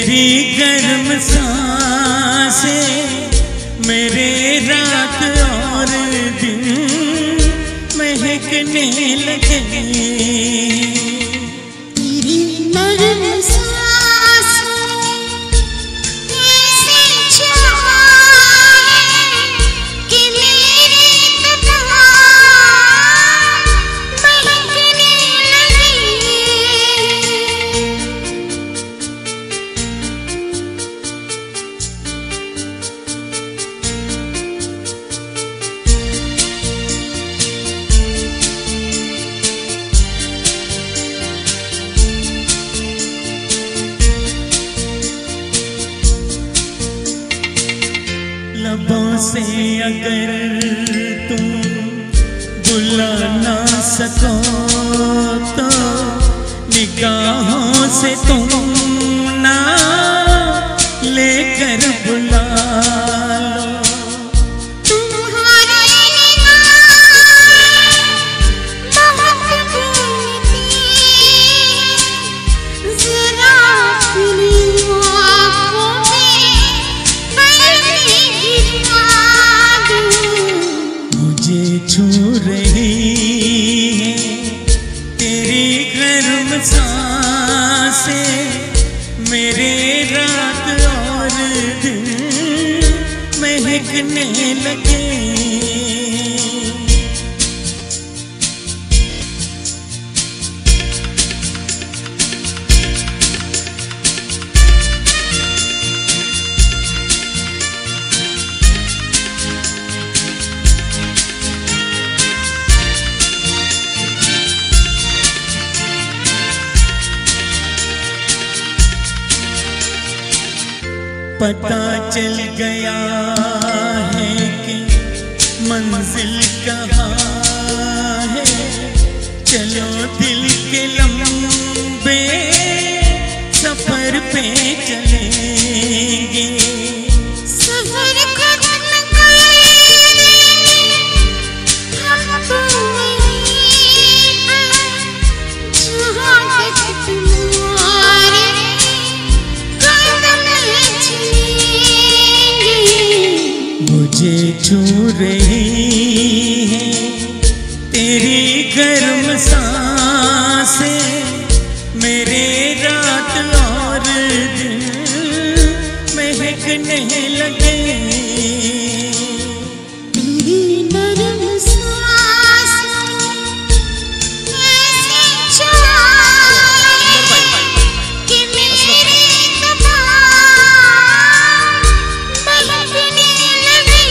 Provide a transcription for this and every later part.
तेरी गर्म सांसें मेरे रात और दिन महकने लगे। तेरी नरम सांसें ऐसे छाए कि मेरे तबाह महकने लगे। लबों से अगर तुम बुला ना सको तो निगाहों से तुम ना लेकर बुला लो। तुम्हारी निगाहें बहुत कीमती हैं, जरा अपनी आँखों में पर्दे गिरा दो। मुझे छू रही है तेरी गर्म सांसें मेरे रात और दिन महकने लगे। पता चल गया है कि मंजिल कहाँ है, चलो दिल के लंबे सफर पे चलेंगे। सफर खत्म करेंगे हम तो वहीं पर जहाँ तक तुम्हारे कदम चलेंगे। मुझे छू रही है तेरी गर्म सांसें मेरे रात और दिन महकने लगे। तेरी नरम सांसें ऐसे छाए कि मेरे तबाह महकने लगे।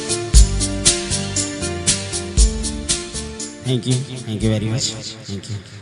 Thank you very much. Thank you.